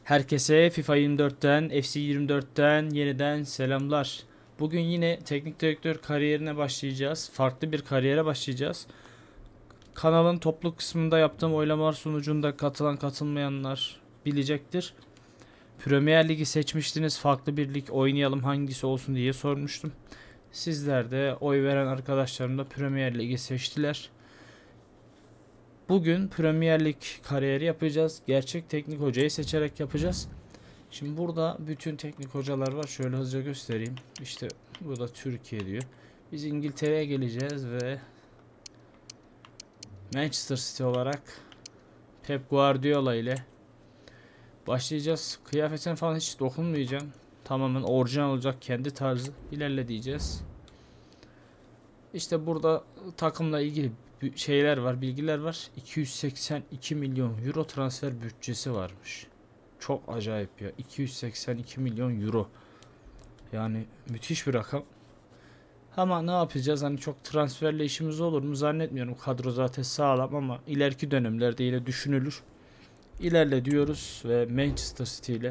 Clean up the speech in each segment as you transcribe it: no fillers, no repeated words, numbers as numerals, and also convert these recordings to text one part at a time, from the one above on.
Herkese FIFA 24'ten, FC 24'ten yeniden selamlar. Bugün yine teknik direktör kariyerine başlayacağız. Farklı bir kariyere başlayacağız. Kanalın toplu kısmında yaptığım oylamalar sonucunda katılan katılmayanlar bilecektir. Premier Ligi seçmiştiniz. Farklı bir lig oynayalım hangisi olsun diye sormuştum. Sizler de oy veren arkadaşlarım da Premier Ligi seçtiler. Bugün Premier Lig kariyeri yapacağız. Gerçek teknik hocayı seçerek yapacağız. Şimdi burada bütün teknik hocalar var. Şöyle hızlıca göstereyim. İşte burada Türkiye diyor. Biz İngiltere'ye geleceğiz ve Manchester City olarak Pep Guardiola ile başlayacağız. Kıyafetine falan hiç dokunmayacağım. Tamamen orijinal olacak, kendi tarzı ilerleyeceğiz. İşte burada takımla ilgili şeyler var, bilgiler var. 282 milyon euro transfer bütçesi varmış. Çok acayip ya. 282 milyon euro. Yani müthiş bir rakam. Ama ne yapacağız? Hani çok transferle işimiz olur mu zannetmiyorum. Kadro zaten sağlam ama ileriki dönemlerde yine düşünülür. İlerle diyoruz ve Manchester City ile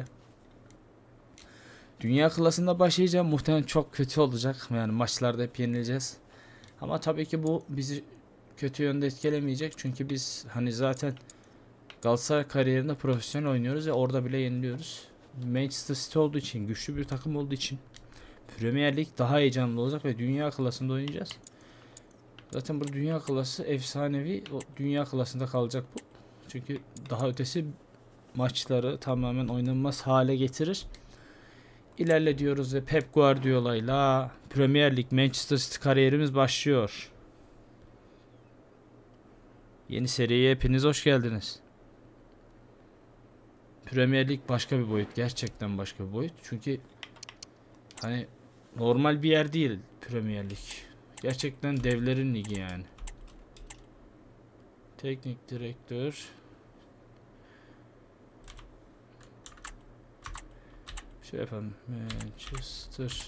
Dünya klasında başlayacağım. Muhtemelen çok kötü olacak. Yani maçlarda hep yenileceğiz. Ama tabii ki bu bizi kötü yönde etkilemeyecek. Çünkü biz hani zaten Galatasaray kariyerinde profesyonel oynuyoruz ve orada bile yeniliyoruz. Manchester City olduğu için, güçlü bir takım olduğu için Premier Lig daha heyecanlı olacak ve dünya klasında oynayacağız. Zaten bu dünya klası efsanevi, o dünya klasında kalacak bu. Çünkü daha ötesi maçları tamamen oynanmaz hale getirir. İlerle diyoruz ve Pep Guardiola ile Premier Lig Manchester City kariyerimiz başlıyor. Yeni seriye hepiniz hoş geldiniz. Premier Lig başka bir boyut. Gerçekten başka bir boyut. Çünkü hani normal bir yer değil Premier Lig. Gerçekten devlerin ligi yani. Teknik direktör. Şey yapalım. Manchester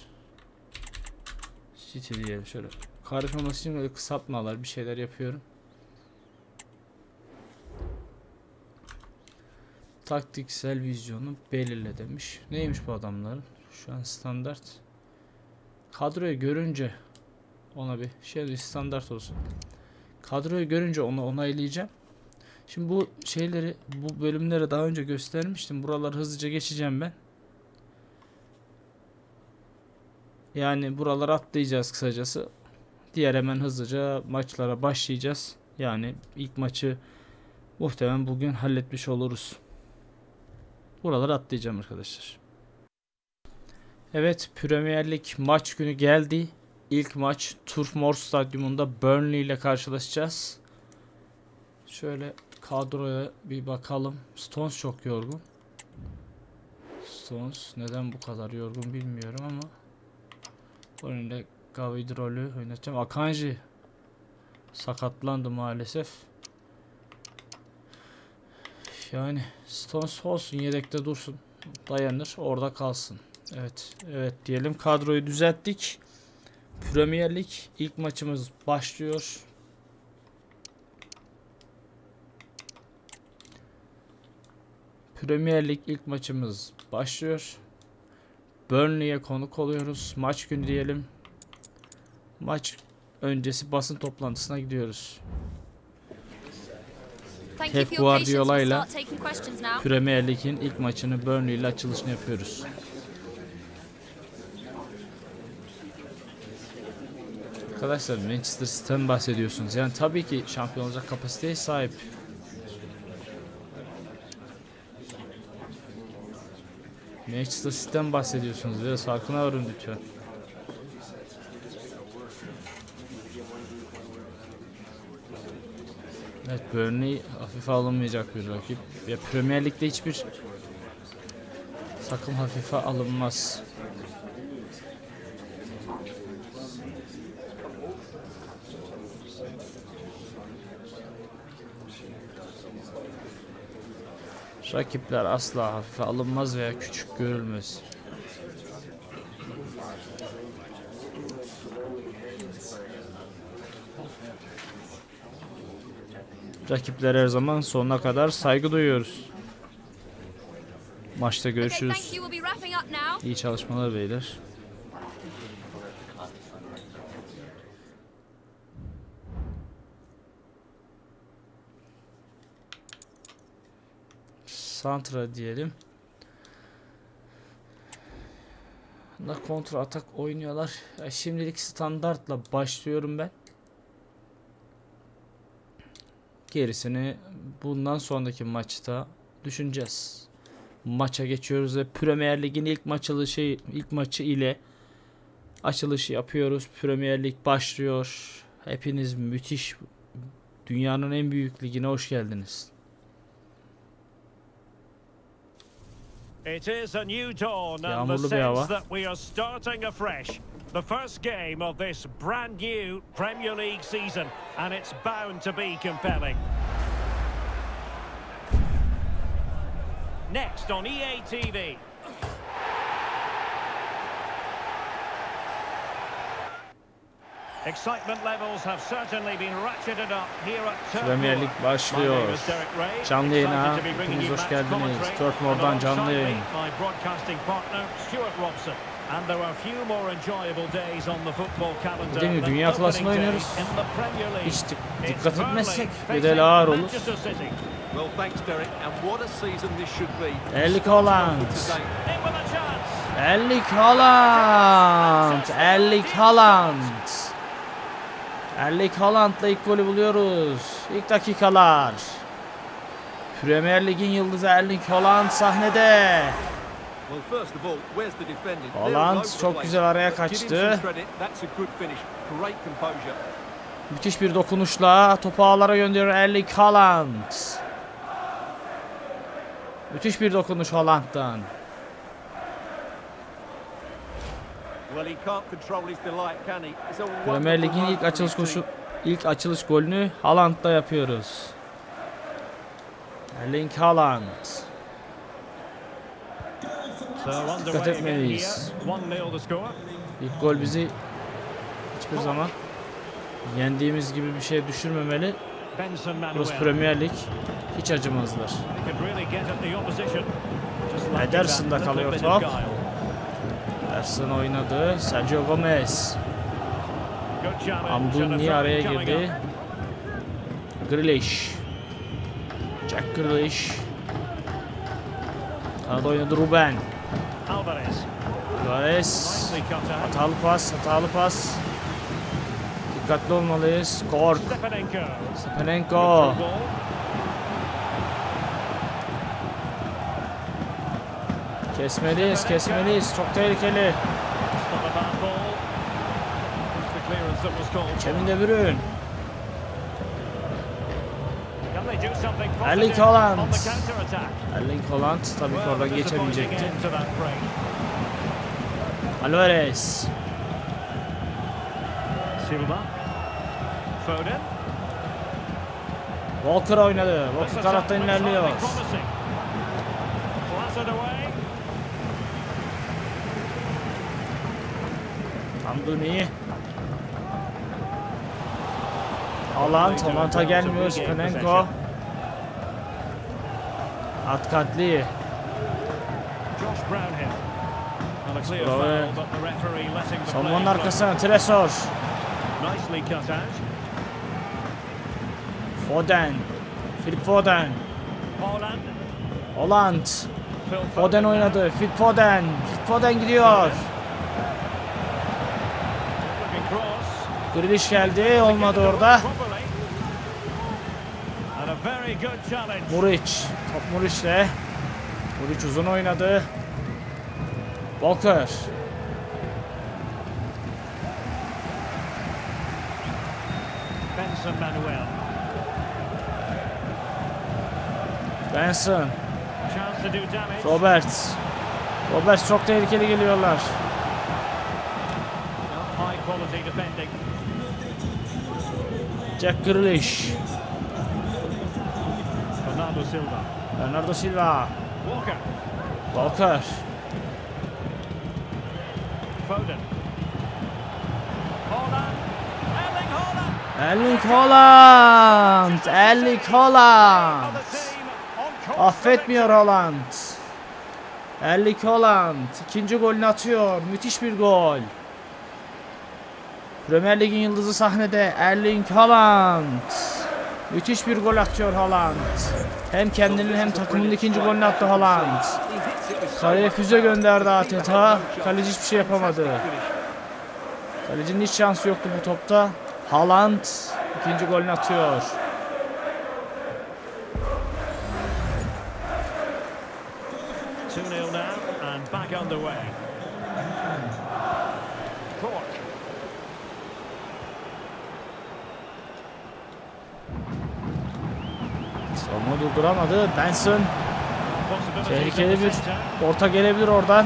City diyelim şöyle. Karışmaması için böyle kısaltmalar bir şeyler yapıyorum. Taktiksel vizyonu belirle demiş. Neymiş bu adamların? Şu an standart. Kadroyu görünce ona bir şey standart olsun. Kadroyu görünce onu onaylayacağım. Şimdi bu şeyleri, bu bölümleri daha önce göstermiştim. Buraları hızlıca geçeceğim ben. Yani buraları atlayacağız kısacası. Diğer hemen hızlıca maçlara başlayacağız. Yani ilk maçı muhtemelen bugün halletmiş oluruz. Buraları atlayacağım arkadaşlar. Evet, Premier Lig maç günü geldi. İlk maç Turf Moor Stadyumunda Burnley ile karşılaşacağız. Şöyle kadroya bir bakalım. Stones çok yorgun. Stones neden bu kadar yorgun bilmiyorum ama önünde Gavidrol'ü oynatacağım. Akanji sakatlandı maalesef. Yani Stones olsun, yedekte dursun. Dayanır, orada kalsın. Evet, evet diyelim. Kadroyu düzelttik. Premier Lig ilk maçımız başlıyor. Premier Lig ilk maçımız başlıyor. Burnley'e konuk oluyoruz. Maç günü diyelim. Maç öncesi basın toplantısına gidiyoruz. Pep Guardiola ile Premier Lig'in ilk maçını Burnley ile açılışını yapıyoruz. Arkadaşlar Manchester City'den bahsediyorsunuz. Yani tabii ki şampiyon olacak kapasiteye sahip. Manchester City'den bahsediyorsunuz. Biraz farkına varın lütfen. Evet, Burnley hafife alınmayacak bir rakip. Ve Premier Lig'de hiçbir takım hafife alınmaz. Rakipler asla hafife alınmaz veya küçük görülmez. Rakipler her zaman sonuna kadar saygı duyuyoruz. Maçta görüşürüz. İyi çalışmalar beyler. Santra diyelim. Kontra atak oynuyorlar. Şimdilik standartla başlıyorum ben. Gerisini bundan sonraki maçta düşüneceğiz. Maça geçiyoruz ve Premier Lig'in ilk maçı ile açılışı yapıyoruz. Premier Lig başlıyor. Hepiniz müthiş, dünyanın en büyük ligine hoş geldiniz. It is a new dawn and the Yağmurlu bir hava. sense that we are starting afresh. The first game of this brand new Premier League season, and it's bound to be compelling. Next on EA TV. Excitement levels have certainly been ratcheted up here at Premier Lig başlıyor. Canlı yayına hepiniz hoş geldiniz. Turkmore'dan canlı yayın. Değil mi? Dünya klasını oynuyoruz. Hiç dikkat etmezsek bedeli ağır olur. Erling Haaland. Erling Haaland. Erling Haaland. Erling Haaland'la ilk golü buluyoruz. İlk dakikalar. Premier Lig'in yıldızı Erling Haaland sahnede. Haaland çok güzel araya kaçtı. Müthiş bir dokunuşla topu ağlara gönderiyor Erling Haaland. Müthiş bir dokunuş Haaland'dan. Premier Lig'in ilk açılış golünü Haaland'da yapıyoruz. Erling Haaland. Dikkat etmeliyiz. İlk gol bizi hiçbir zaman yendiğimiz gibi bir şey düşürmemeli. Burası Premier Lig. Hiç acımazlar. Ederson'da kalıyor top. Ederson oynadı. Sergio Gomez. Amdouni araya girdi. Grealish. Jack Grealish. Kanada oynadı Ruben. Alvarez. Hatalı pas. Dikkatli olmalıyız. Kork. Stepanenko. Kesmeliyiz. Çok tehlikeli. Kevin De Bruyne. Erling Haaland. Erling Haaland tabii ki oradan geçemeyecekti. Alvarez. Walker oynadı. Walker kanattan ilerliyor. Amdouni. Haaland'a gelmiyor. Stepanenko. Atkatli. Savunmanın arkasına Tresor. Foden. Phil Foden. Haaland. Foden oynadı. Phil Foden. Phil Foden gidiyor. Grealish geldi. Olmadı orada. Muric. Top Muric'le. Muric uzun oynadı. Walker. Benson. Roberts. Roberts çok tehlikeli geliyorlar. Jack Grealish. Bernardo Silva. Walker. Erling Haaland. Erling Haaland. Affetmiyor Haaland. Erling Haaland ikinci golünü atıyor. Müthiş bir gol. Premier Lig'in yıldızı sahnede Erling Haaland. Müthiş bir gol atıyor Haaland. Hem kendinin hem takımının ikinci golünü attı Haaland. Kaleye füze gönderdi adeta. Kaleci hiçbir şey yapamadı. Kalecinin hiç şansı yoktu bu topta. Haaland ikinci golünü atıyor. Savunma durduramadı. Benson. Tehlikeli bir orta gelebilir oradan.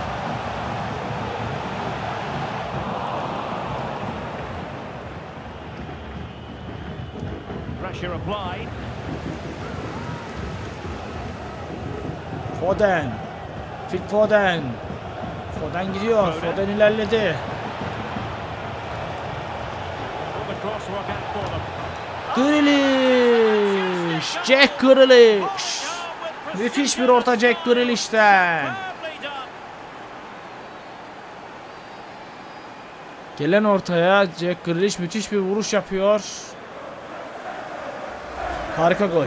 Foden. Phil Foden. Foden gidiyor. Foden ilerledi. Grealish. Jack Grealish. Müthiş bir orta Jack Grealish'ten. Gelen ortaya Jack Grealish müthiş bir vuruş yapıyor. Harika gol.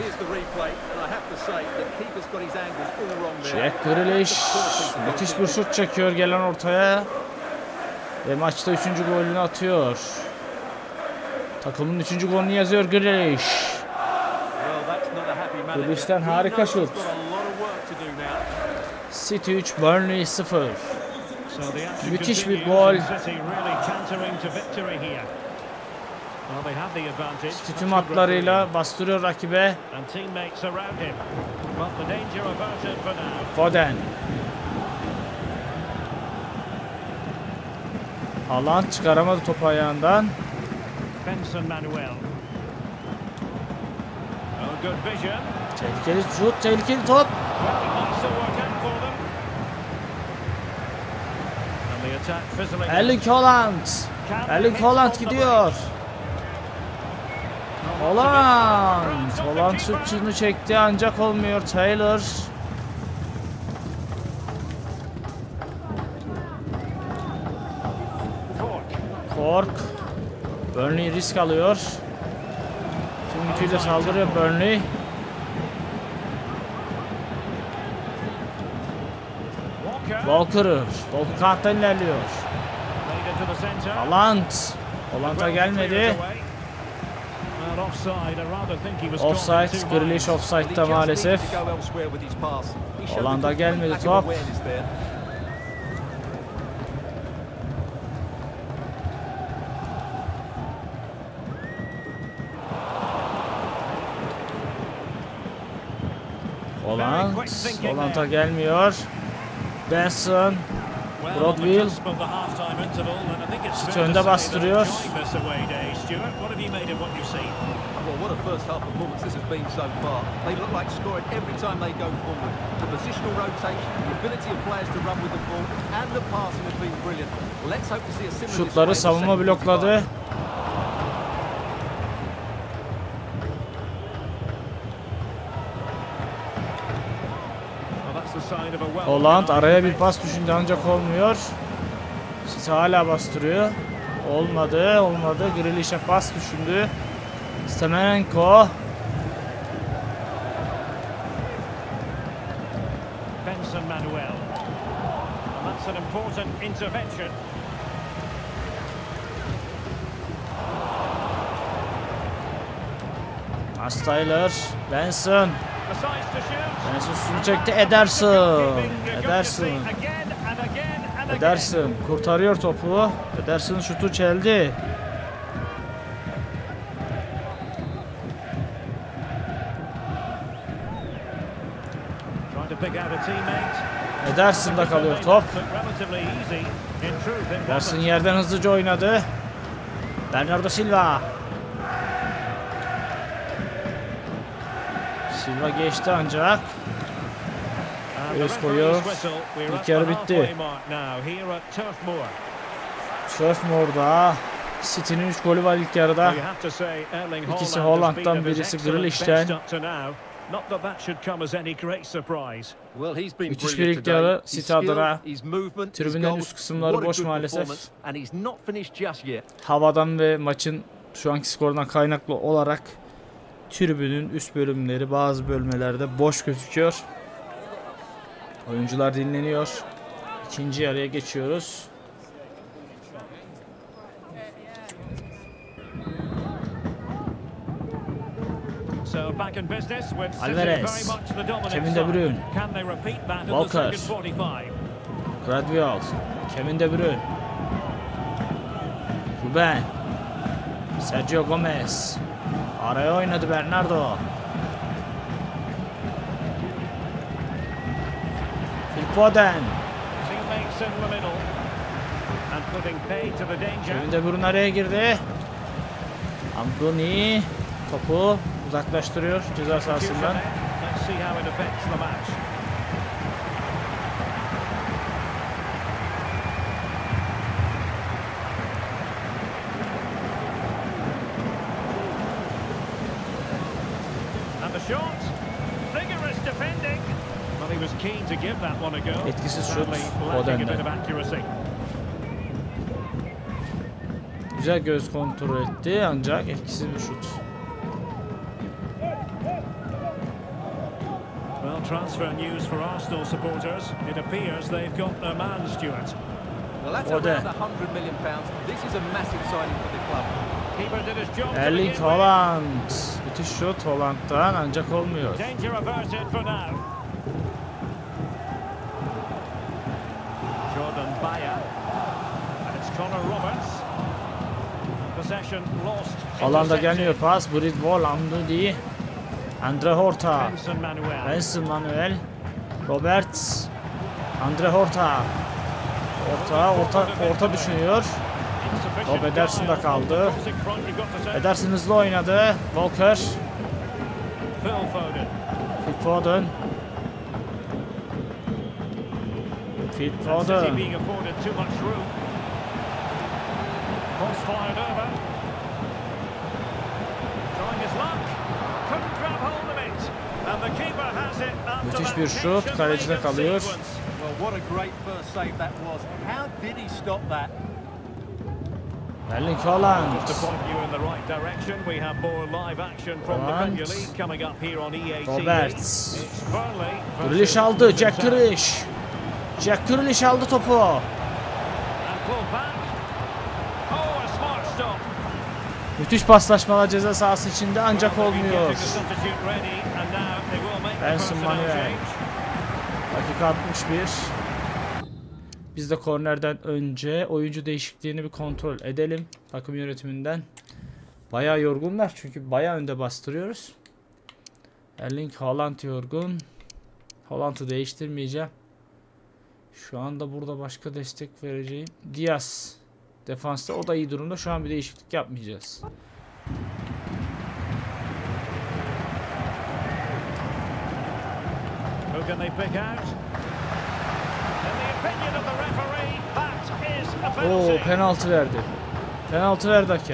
Jack Grealish müthiş bir şut çekiyor gelen ortaya. Ve maçta 3. golünü atıyor. Takımın 3. golünü yazıyor Grealish. Grealish'ten harika şut. City 3, Burnley 0. Müthiş bir gol. City tüm hatlarıyla bastırıyor rakibe. Foden. Haaland çıkaramadı topu ayağından. Tehlikeli şut, tehlikeli top. Erling Haaland. Erling Haaland gidiyor. Haaland şutunu çekti ancak olmuyor. Taylor. Cork. Burnley risk alıyor. Tüm gücüyle saldırıyor Burnley. Walker kanattan ilerliyor. Haaland'a gelmedi. Offside. Grealish offside'da maalesef. Haaland'a gelmedi top. Haaland'a gelmiyor. Benson. Broadwell. City önde bastırıyor. What a first half performance this has been so far. They look like scoring every time they go forward. The positional rotation, the ability of players to run with the ball and the passing has been brilliant. Let's hope to see a similar Şutları savunma blokladı. Haaland araya bir pas düşündü ancak olmuyor. City hala bastırıyor. Olmadı. Grealish'e pas düşündü. Semenenko. Benson Manuel. That's an important intervention. Taylor. Benson üstünü çekti. Ederson kurtarıyor topu. Ederson'ın şutu çeldi. Ederson'da kalıyor top. Ederson yerden hızlıca oynadı. Bernardo Silva. Silva geçti ancak. Göz koyuyor. İlk yarı bitti. Turf Moore'da City'nin 3 golü var ilk yarıda. İkisi Haaland'dan, birisi Grealish'ten. Not that that should come as any great surprise. Well, he's been Müthiş bir brilliant ilk today. yarı His City skill, adına. his movement, his Tribünlerin goals. üst kısımları What a boş good maalesef. performance, and he's not finished just yet. Havadan ve maçın şu anki skorundan kaynaklı olarak tribünün üst bölümleri bazı bölmelerde boş gözüküyor. Oyuncular dinleniyor. İkinci yarıya geçiyoruz. So back in business with City Alvarez. very much the dominant Kevin De side. Bruyne. Can they repeat that in the Walker. second 45? Gradwell, Kevin De Bruyne, Ruben, Sergio Gomez, araya oynadı Bernardo, Phil Foden, Teammates in the middle and putting paid to the danger. Kevin De Bruyne araya girdi. Ambruni topu uzaklaştırıyor ceza sahasından. Let's see how it affects the match. And the shot, vigorous defending. Well, he was keen to give that one a go. Etkisiz şut Sadly lacking a bit of Foden'den. accuracy. Güzel göz kontrol etti ancak etkisiz bir şut. Well, transfer news for Arsenal supporters. It appears they've got their man, Stuart. Well, that's Foden. around £100 million. This is a massive signing for the club. Keeper did his job to Erling begin with. Haaland, müthiş şut Haaland'dan ancak olmuyor. Danger averted for now. Jordan Bayer. And it's Connor Roberts. Possession lost. Haaland'a Intercepted. gelmiyor pas. Bridwell, Ambruni, Andre Horta, Benson Manuel. Benson Manuel, Roberts, Andre Horta. Orta düşünüyor. Insufficient Top Ederson da guile. kaldı. Crossing front, you've got to say. Ederson hızlı oynadı. Walker, Phil Foden. Phil Foden. Phil City Foden. being afforded too much room. Cross fired over. Trying his luck. Couldn't grab hold of it. And the keeper has it after Müthiş that bir şut, tension kalecide laden kalıyor. sequence. Well, what a great first save that was. How did he stop that? Erling Haaland. Just to point you in the right direction, we have more live action from the Haaland. Premier League coming up here on EA TV. Roberts. It's Burnley versus Grealish aldı. Jack Luton Town. Grealish. Jack Grealish aldı topu. And pulled back. Oh, a smart stop. Müthiş paslaşmalar ceza sahası içinde ancak Well, they've been olmuyor. getting the substitute ready, and now they will make the Benson personnel Manuel. change. Dakika 61. Biz de kornerden önce oyuncu değişikliğini bir kontrol edelim. Takım yönetiminden. Bayağı yorgunlar çünkü bayağı önde bastırıyoruz. Erling Haaland yorgun. Haaland'ı değiştirmeyeceğim. Şu anda burada başka destek vereceğim. Diaz defansta, o da iyi durumda. Şu an bir değişiklik yapmayacağız. Who can they pick out? In the opinion of the referee, that is a Oo, penalty. penaltı verdi. Penaltı verdi hakem.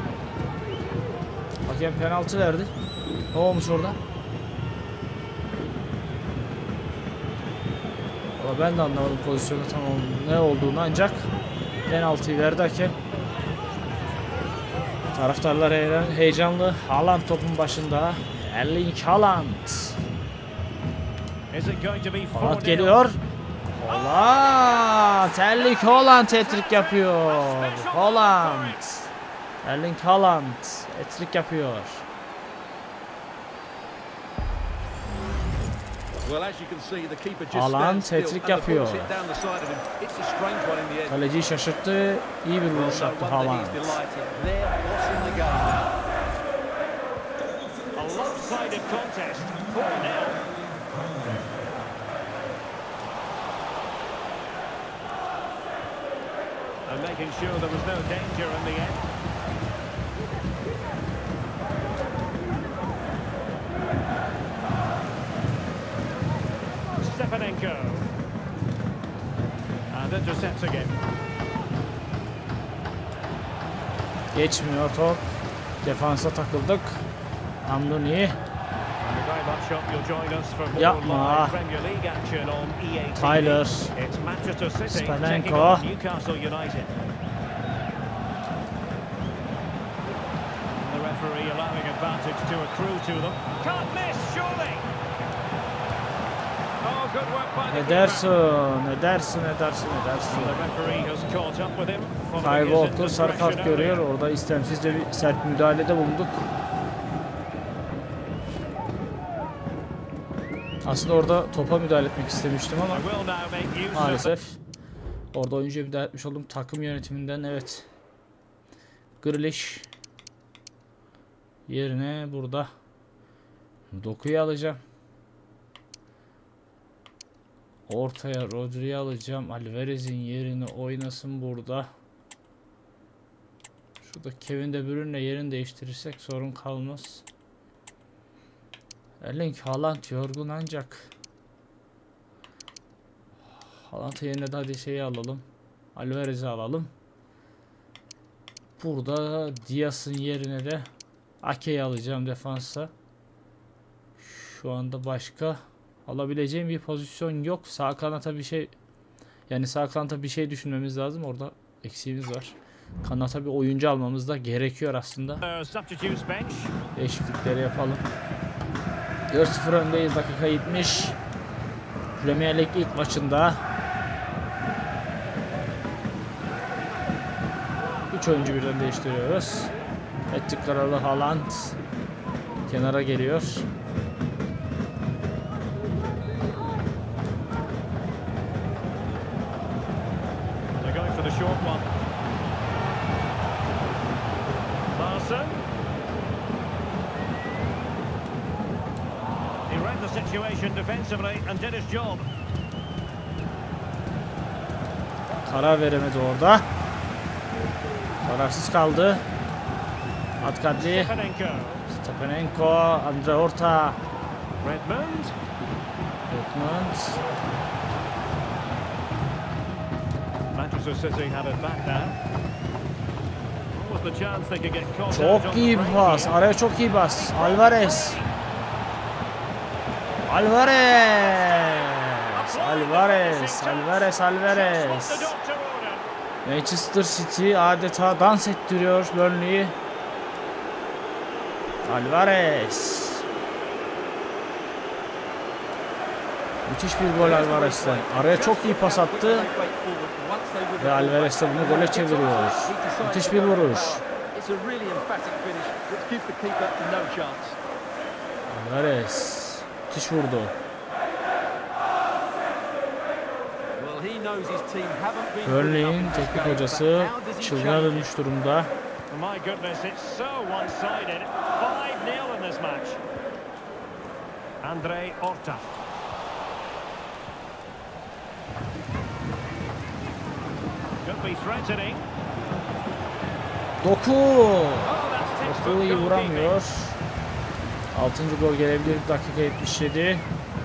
Hakem penaltı verdi. Ne olmuş orada? Ama ben de anlamadım pozisyonu tam ne olduğunu, ancak penaltıyı verdi hakem. Taraftarlar heyecanlı. Haaland topun başında. Erling Haaland. Is it going to be 4-0? Haaland geliyor. Haaland. Erling Haaland hat-trick yapıyor. Haaland. Erling Haaland hat-trick yapıyor. Well, as you can see, the keeper just Haaland stands still hat-trick and the ball yapıyor. hit down the side of him. It's a strange one in the end. Kaleciyi şaşırttı. İyi bir vuruş Well, no yaptı wonder Haaland. he's delighted. They're watching the game now. A lopsided contest. 4-0. And making sure there was no danger in the end. Stepanenko. And intercepts again. Geçmiyor top. Defansa takıldık. Ambruni. And the guy much hope you'll join us for more Yapma. live Premier League action on EA TV. Tyler. It's Manchester City taking Spadenko. on Newcastle United. The referee allowing advantage to accrue to them. Can't miss, surely. Oh, good work by the Ne keeper. dersin? Ne dersin? Ne dersin? Ne dersin? The referee has caught up with him. Kyle following his Walker sarı kart indiscretion görüyor. earlier. Orada istemsizce bir sert müdahalede bulunduk. Aslında orada topa müdahale etmek istemiştim ama I will now make use of maalesef orada oyuncuya müdahale etmiş oldum. Takım yönetiminden evet. Grealish yerine burada Doku'yu alacağım. Ortaya Rodri'yi alacağım. Alvarez'in yerine oynasın burada. Şurada Kevin De Bruyne'le yerini değiştirirsek sorun kalmaz. Erling Haaland yorgun ancak. Haaland'ın yerine de hadi şeyi alalım. Alvarez'i alalım. Burada Diaz'ın yerine de Ake'yi alacağım defansa. Şu anda başka alabileceğim bir pozisyon yok. Sağ kanata bir şey, yani sağ kanata bir şey düşünmemiz lazım. Orada eksiğimiz var. Kanata bir oyuncu almamız da gerekiyor aslında. substitutes bench. Değişiklikleri yapalım. 4-0 öndeyiz. Dakika 70. Premier Lig ilk maçında 3 oyuncu birden değiştiriyoruz. Ettik Karalı Haaland kenara geliyor. They're going for the short one. Larson. He read the situation defensively and did his job. Karar veremedi orada. Kararsız kaldı. Atkadli. Stepanenko. Stepanenko. Andre Horta. Redmond. Redmond. Manchester City have it back now. What was the chance they could get caught out on Çok the iyi bir break pas. here? Araya çok iyi pas. Alvarez. Alvarez. Alvarez. Alvarez. Alvarez. Just what the doctor ordered. Manchester City adeta dans ettiriyor Burnley'i. Alvarez. Müthiş bir gol Alvarez'ten. Araya çok iyi pas attı ve Alvarez de bunu gole çeviriyor. Müthiş bir vuruş. Alvarez müthiş vurdu. Burnley'in teknik hocası çılgına dönmüş durumda. My goodness, it's so one-sided. 5-0 in this match. Andre Horta. Could be threatening. Doku. Oh, that's textbook Doku iyi goalkeeping. vuramıyor. 6. gol gelebilir dakika 77.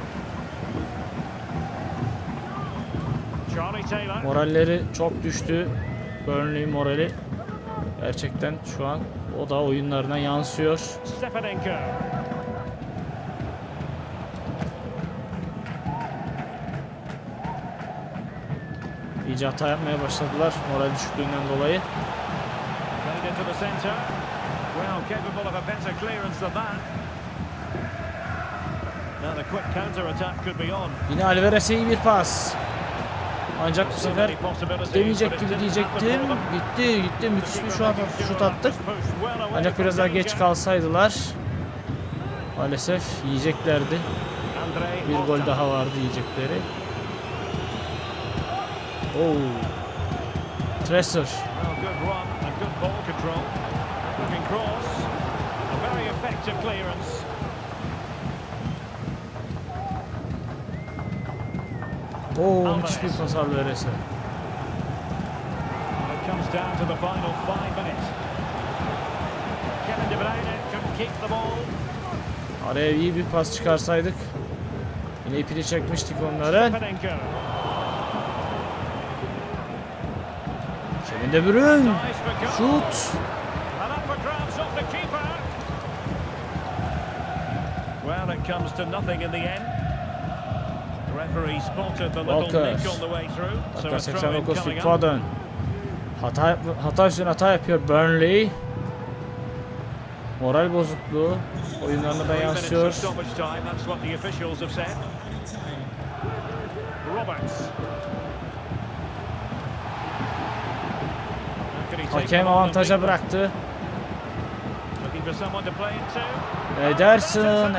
Charlie Taylor. Moralleri çok düştü. Burnley morali. Gerçekten şu an o da oyunlarına yansıyor. Stepanenko. İyice hata yapmaya başladılar moral düşüklüğünden dolayı. Played into the centre. Well, capable of a better clearance than that. Now the quick counter-attack could be on. Yine Alvarez'e iyi bir pas. Ancak bu So sefer many possibilities, demeyecek but it gibi didn't diyecektim. happen for them. Gitti müthiş bir Keeper şut making sure attık. that was pushed well away Ancak from biraz daha danger. geç kalsaydılar maalesef yiyeceklerdi. Andre Bir Horta. gol daha vardı yiyecekleri. Oh. Tresor. Well, good run and good ball control. Looking cross. A very effective clearance. Oh, müthiş bir pas Alvarez'e. It comes down to the final 5 minutes. Kevin De Bruyne couldn't keep the ball. Araya iyi bir pas çıkarsaydık yine ipini çekmiştik onların. Stepanenko. Kevin De Bruyne. Nice for goal. Şut. And up for grabs off the keeper. Well, it it comes to nothing in the end. The referee spotted the little Walker. nick on the way through. So Dakika a throw in 89 coming Phil up. Foden. Hata üstüne hata yapıyor Burnley. Moral bozukluğu oyunlarına da 3 minutes yansıyor. of stoppage time, that's what the officials have said. Roberts. How can he take Hakem the ball and avantaja beat them? bıraktı. Looking for someone to play it to. Ederson.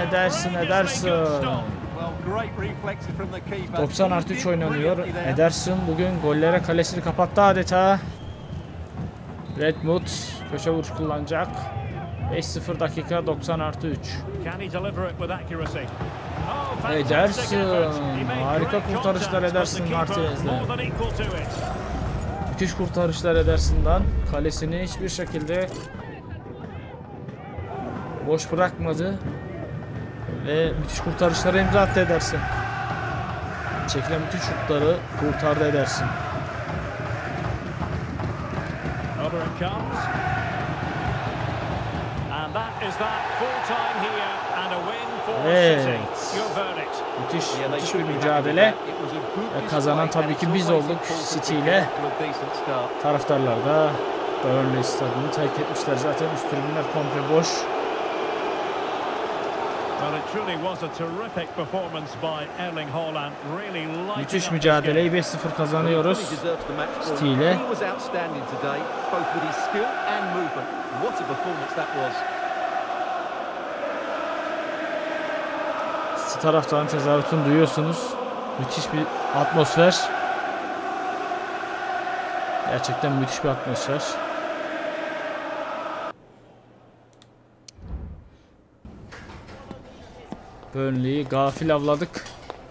Well, great reflexes from the keeper. 90+3 oynanıyor. Brilliantly there. Ederson bugün gollere kalesini kapattı adeta. Redmond köşe vuruş kullanacak. 5-0 dakika 90+3. Can he deliver it with accuracy? Oh, fantastic Ederson. effort. He made Harika great kurtarışlar contact, but Ederson the keeper Martinez'le. more than equal to it. Müthiş kurtarışlar Ederson'dan. Kalesini hiçbir şekilde boş bırakmadı. Ve müthiş kurtarışlara imza attı Ederson. Çekilen bütün şutları kurtardı Ederson. Over it comes. And that is that. Full time here and a win for Evet. City. Your verdict. Müthiş, Yeah, they müthiş bir should be happy mücadele. with that. It was a good Ve kazanan display tabii and ki it's biz always olduk important to City get ile. off to a decent start. Taraftarlar da Burnley stadını terk etmişler. Zaten üst tribünler komple boş. Well, it truly was a terrific performance by Erling Haaland. Really lighting Müthiş up this mücadeleyi game. 5-0 kazanıyoruz. He deserves the match City point. ile. He was outstanding today, both with his skill and movement. What a performance that was. City taraftarın tezahüratını duyuyorsunuz. Müthiş bir atmosfer. Gerçekten müthiş bir atmosfer. Burnley'i gafil avladık.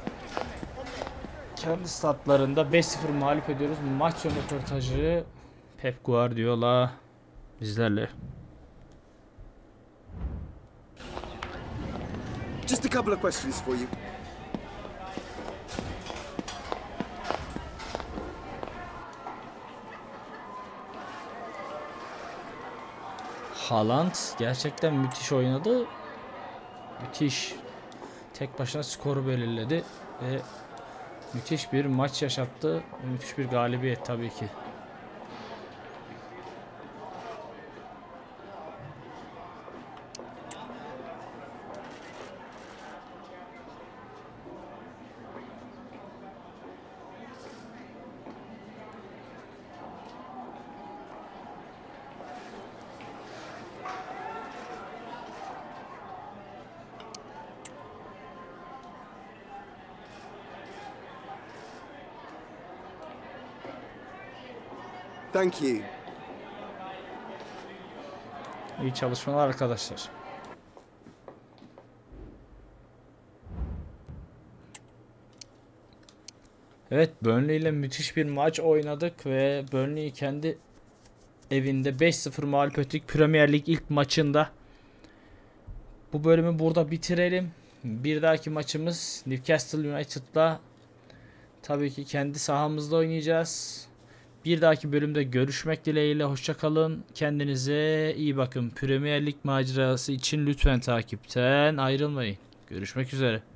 Kendi statlarında 5-0 mağlup ediyoruz. Maç sonu röportajı Pep Guardiola bizlerle. Just a couple of questions for you. Haaland gerçekten müthiş oynadı. Müthiş. Tek başına skoru belirledi ve müthiş bir maç yaşattı. Müthiş bir galibiyet tabii ki. Thank you. İyi çalışmalar arkadaşlar. Evet, Burnley ile müthiş bir maç oynadık ve Burnley'i kendi evinde 5-0 mağlup ettik Premier Lig ilk maçında. Bu bölümü burada bitirelim. Bir dahaki maçımız Newcastle United'la tabii ki kendi sahamızda oynayacağız. Bir dahaki bölümde görüşmek dileğiyle. Hoşça kalın. Kendinize iyi bakın. Premier Lig macerası için lütfen takipten ayrılmayın. Görüşmek üzere.